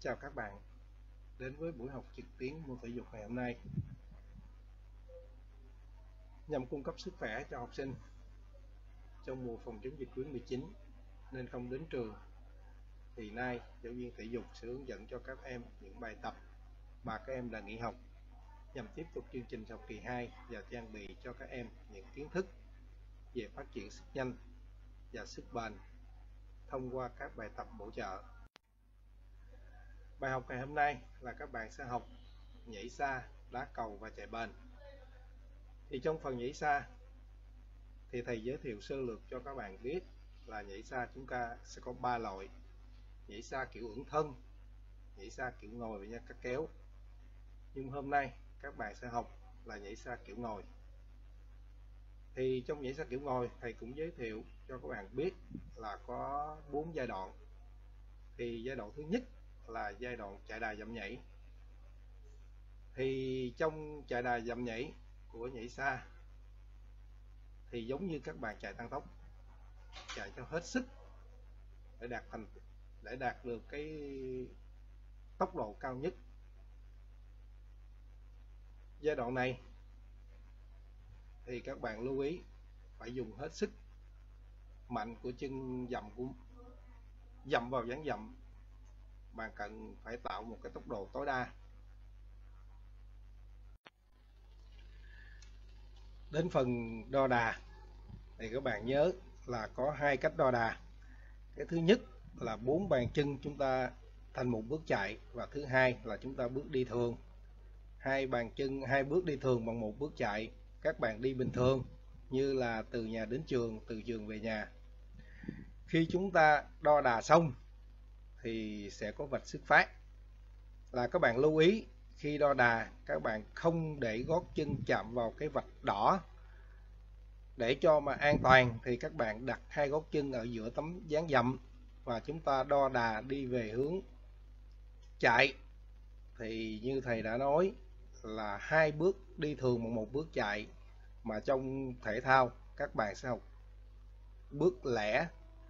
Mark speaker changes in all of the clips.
Speaker 1: Chào các bạn đến với buổi học trực tuyến môn thể dục ngày hôm nay. Nhằm cung cấp sức khỏe cho học sinh trong mùa phòng chống dịch Covid-19 nên không đến trường, thì nay giáo viên thể dục sẽ hướng dẫn cho các em những bài tập mà các em đã nghỉ học nhằm tiếp tục chương trình học kỳ 2 và trang bị cho các em những kiến thức về phát triển sức nhanh và sức bền thông qua các bài tập bổ trợ. Bài học ngày hôm nay là các bạn sẽ học nhảy xa, đá cầu và chạy bền. Thì trong phần nhảy xa thì thầy giới thiệu sơ lược cho các bạn biết là nhảy xa chúng ta sẽ có 3 loại: nhảy xa kiểu ưỡn thân, nhảy xa kiểu ngồi và nhắc kéo. Nhưng hôm nay các bạn sẽ học là nhảy xa kiểu ngồi. Thì trong nhảy xa kiểu ngồi, thầy cũng giới thiệu cho các bạn biết là có 4 giai đoạn. Thì giai đoạn thứ nhất là giai đoạn chạy đà dậm nhảy. Thì trong chạy đà dậm nhảy của nhảy xa thì giống như các bạn chạy tăng tốc, chạy cho hết sức để đạt được cái tốc độ cao nhất. Giai đoạn này thì các bạn lưu ý phải dùng hết sức mạnh của chân dậm vào dáng dậm. Bạn cần phải tạo một cái tốc độ tối đa. Đến phần đo đà thì các bạn nhớ là có 2 cách đo đà. Cái thứ nhất là 4 bàn chân chúng ta thành một bước chạy, và thứ hai là chúng ta bước đi thường. 2 bàn chân, 2 bước đi thường bằng 1 bước chạy. Các bạn đi bình thường như là từ nhà đến trường, từ trường về nhà. Khi chúng ta đo đà xong thì sẽ có vạch xuất phát. Là các bạn lưu ý khi đo đà các bạn không để gót chân chạm vào cái vạch đỏ. Để cho mà an toàn thì các bạn đặt 2 gót chân ở giữa tấm dáng dậm và chúng ta đo đà đi về hướng chạy. Thì như thầy đã nói là 2 bước đi thường bằng 1 bước chạy, mà trong thể thao các bạn sẽ học bước lẻ.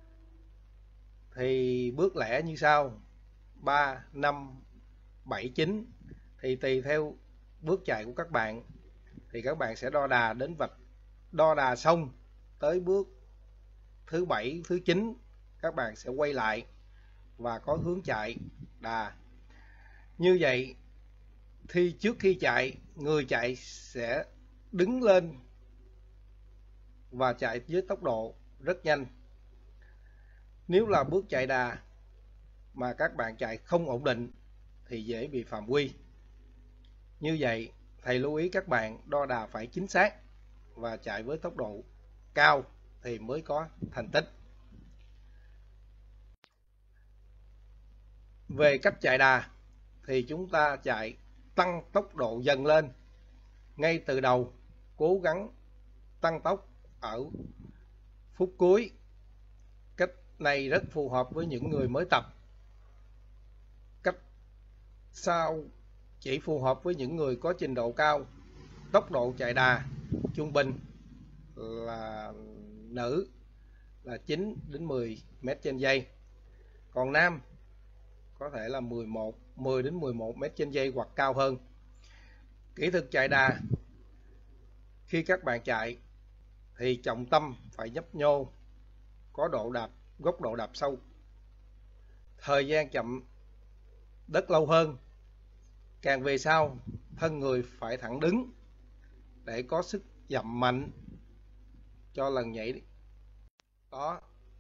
Speaker 1: Thì bước lẻ như sau: 3, 5, 7, 9. Thì tùy theo bước chạy của các bạn thì các bạn sẽ đo đà đến vạch. Đo đà xong tới bước thứ 7, thứ 9 các bạn sẽ quay lại và có hướng chạy đà. Như vậy thì trước khi chạy, người chạy sẽ đứng lên và chạy với tốc độ rất nhanh. Nếu là bước chạy đà mà các bạn chạy không ổn định thì dễ bị phạm quy. Như vậy thầy lưu ý các bạn đo đà phải chính xác và chạy với tốc độ cao thì mới có thành tích. Về cách chạy đà thì chúng ta chạy tăng tốc độ dần lên. Ngay từ đầu cố gắng tăng tốc ở phút cuối. Cách này rất phù hợp với những người mới tập. Cách sau chỉ phù hợp với những người có trình độ cao. Tốc độ chạy đà trung bình là nữ là 9 đến 10 m/giây. Còn nam có thể là 10 đến 11 m/giây hoặc cao hơn. Kỹ thuật chạy đà khi các bạn chạy thì trọng tâm phải nhấp nhô, có góc độ đạp sâu, thời gian chậm đất lâu hơn. Càng về sau thân người phải thẳng đứng để có sức dậm mạnh cho lần nhảy đó.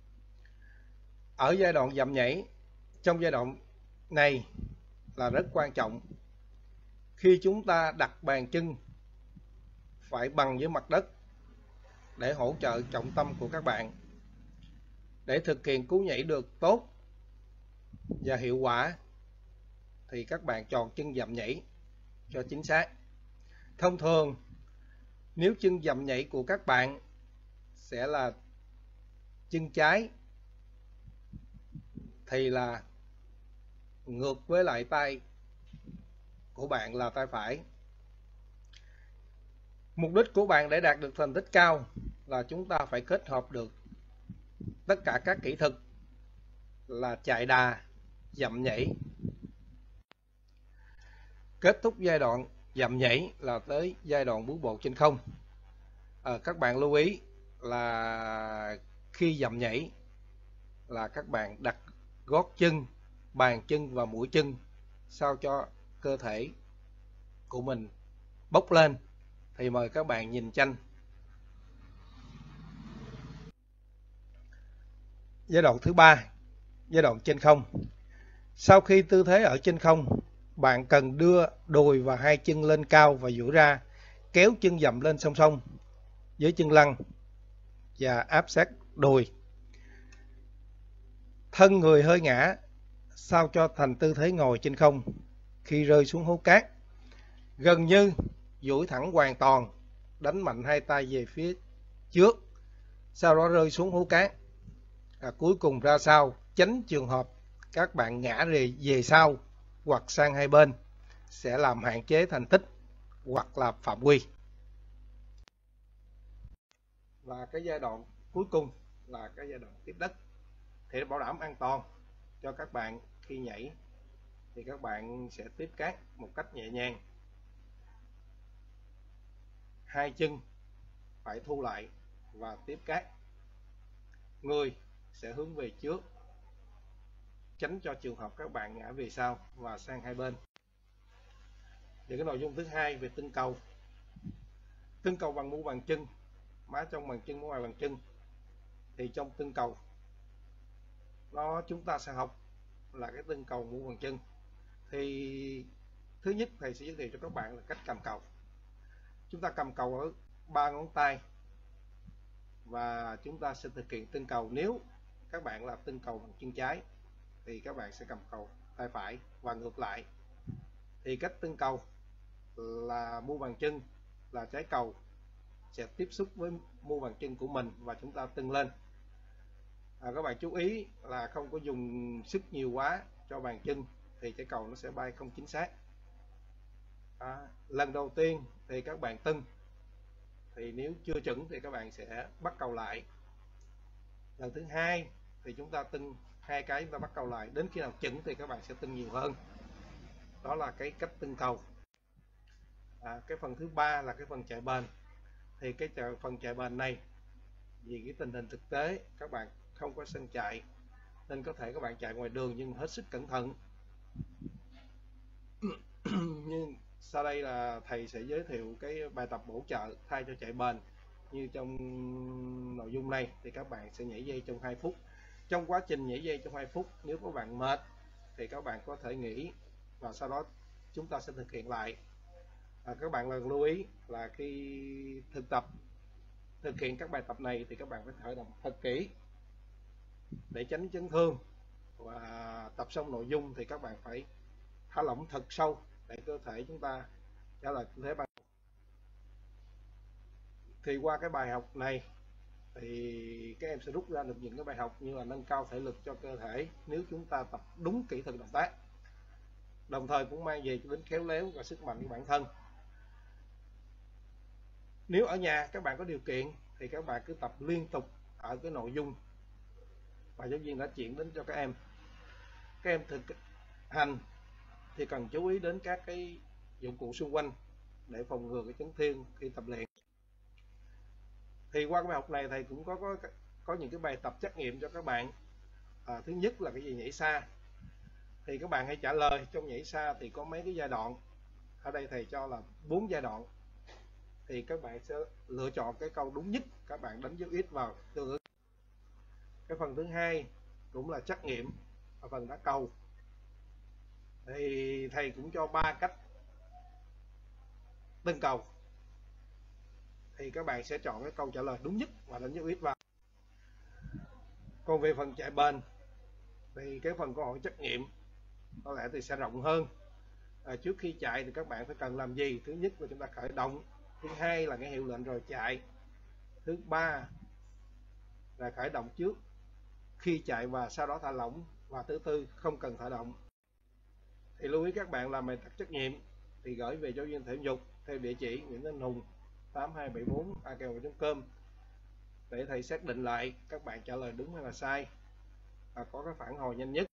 Speaker 1: Ở giai đoạn dậm nhảy, trong giai đoạn này là rất quan trọng. Khi chúng ta đặt bàn chân phải bằng với mặt đất để hỗ trợ trọng tâm của các bạn. Để thực hiện cú nhảy được tốt và hiệu quả thì các bạn chọn chân dậm nhảy cho chính xác. Thông thường nếu chân dậm nhảy của các bạn sẽ là chân trái thì là ngược với lại tay của bạn là tay phải. Mục đích của bạn để đạt được thành tích cao là chúng ta phải kết hợp được tất cả các kỹ thuật là chạy đà, dậm nhảy Kết thúc giai đoạn dậm nhảy là tới giai đoạn bước bộ trên không. Các bạn lưu ý là khi dậm nhảy là các bạn đặt gót chân, bàn chân và mũi chân sao cho cơ thể của mình bốc lên. Thì mời các bạn nhìn tranh. Giai đoạn thứ 3, giai đoạn trên không. Sau khi tư thế ở trên không, bạn cần đưa đùi và hai chân lên cao và duỗi ra, kéo chân dậm lên song song với chân lăn và áp sát đùi. Thân người hơi ngã sao cho thành tư thế ngồi trên không. Khi rơi xuống hố cát, gần như duỗi thẳng hoàn toàn, đánh mạnh hai tay về phía trước, sau đó rơi xuống hố cát. Cuối cùng ra sau, tránh trường hợp các bạn ngã về sau hoặc sang hai bên, sẽ làm hạn chế thành tích hoặc là phạm quy. Và cái giai đoạn cuối cùng là cái giai đoạn tiếp đất. Thì để bảo đảm an toàn cho các bạn khi nhảy thì các bạn sẽ tiếp cát một cách nhẹ nhàng. Hai chân phải thu lại và tiếp cát. Người sẽ hướng về trước, tránh cho trường hợp các bạn ngã về sau và sang hai bên. Thì cái nội dung thứ hai về tưng cầu. Tưng cầu bằng mu bàn chân, má trong bàn chân, má ngoài bàn chân. Thì trong tưng cầu chúng ta sẽ học là cái tưng cầu mu bàn chân. Thì thứ nhất thầy sẽ giới thiệu cho các bạn là cách cầm cầu. Chúng ta cầm cầu ở 3 ngón tay và chúng ta sẽ thực hiện tưng cầu. Nếu các bạn làm tưng cầu bằng chân trái thì các bạn sẽ cầm cầu tay phải và ngược lại. Thì cách tưng cầu là mu bàn chân là trái cầu sẽ tiếp xúc với mu bàn chân của mình và chúng ta tưng lên. Các bạn chú ý là không có dùng sức nhiều quá cho bàn chân thì trái cầu nó sẽ bay không chính xác. Lần đầu tiên thì các bạn tưng, thì nếu chưa chuẩn thì các bạn sẽ bắt cầu lại. Lần thứ hai thì chúng ta tưng hai cái, chúng ta bắt cầu lại, đến khi nào chuẩn thì các bạn sẽ tưng nhiều hơn. Đó là cái cách tưng cầu. Cái phần thứ ba là cái phần chạy bền. Thì cái phần chạy bền này vì cái tình hình thực tế các bạn không có sân chạy nên có thể các bạn chạy ngoài đường nhưng hết sức cẩn thận. Nhưng sau đây là thầy sẽ giới thiệu cái bài tập bổ trợ thay cho chạy bền. Như trong nội dung này thì các bạn sẽ nhảy dây trong 2 phút. Trong quá trình nhảy dây trong 2 phút, nếu các bạn mệt thì các bạn có thể nghỉ và sau đó chúng ta sẽ thực hiện lại. Các bạn cần lưu ý là khi thực hiện các bài tập này thì các bạn phải khởi động thật kỹ để tránh chấn thương, và tập xong nội dung thì các bạn phải thả lỏng thật sâu để cơ thể chúng ta trả lại tư thế ban đầu. Thì qua cái bài học này thì các em sẽ rút ra được những cái bài học như là nâng cao thể lực cho cơ thể nếu chúng ta tập đúng kỹ thuật động tác, đồng thời cũng mang về đến khéo léo và sức mạnh của bản thân. Nếu ở nhà các bạn có điều kiện thì các bạn cứ tập liên tục ở cái nội dung và giáo viên đã chuyển đến cho các em. Các em thực hành thì cần chú ý đến các cái dụng cụ xung quanh để phòng ngừa cái chấn thương khi tập luyện. Thì qua cái bài học này thầy cũng có những cái bài tập trắc nghiệm cho các bạn. Thứ nhất là cái gì nhảy xa. Thì các bạn hãy trả lời trong nhảy xa thì có mấy cái giai đoạn. Ở đây thầy cho là 4 giai đoạn. Thì các bạn sẽ lựa chọn cái câu đúng nhất, các bạn đánh dấu X vào tương ứng. Cái phần thứ hai cũng là trắc nghiệm ở phần đá cầu. Thì thầy cũng cho 3 cách tưng cầu. Thì các bạn sẽ chọn cái câu trả lời đúng nhất và đánh dấu X vào. Còn về phần chạy bền thì cái phần câu hỏi trắc nghiệm có lẽ thì sẽ rộng hơn. Trước khi chạy thì các bạn phải cần làm gì? Thứ nhất là chúng ta khởi động. Thứ hai là cái hiệu lệnh rồi chạy. Thứ ba là khởi động trước khi chạy và sau đó thả lỏng. Và thứ tư không cần thả động. Thì lưu ý các bạn làm bài tập trắc nghiệm thì gửi về giáo viên thể dục theo địa chỉ Nguyễn Anh Hùng 8274@gmail.com để thầy xác định lại các bạn trả lời đúng hay là sai và có cái phản hồi nhanh nhất.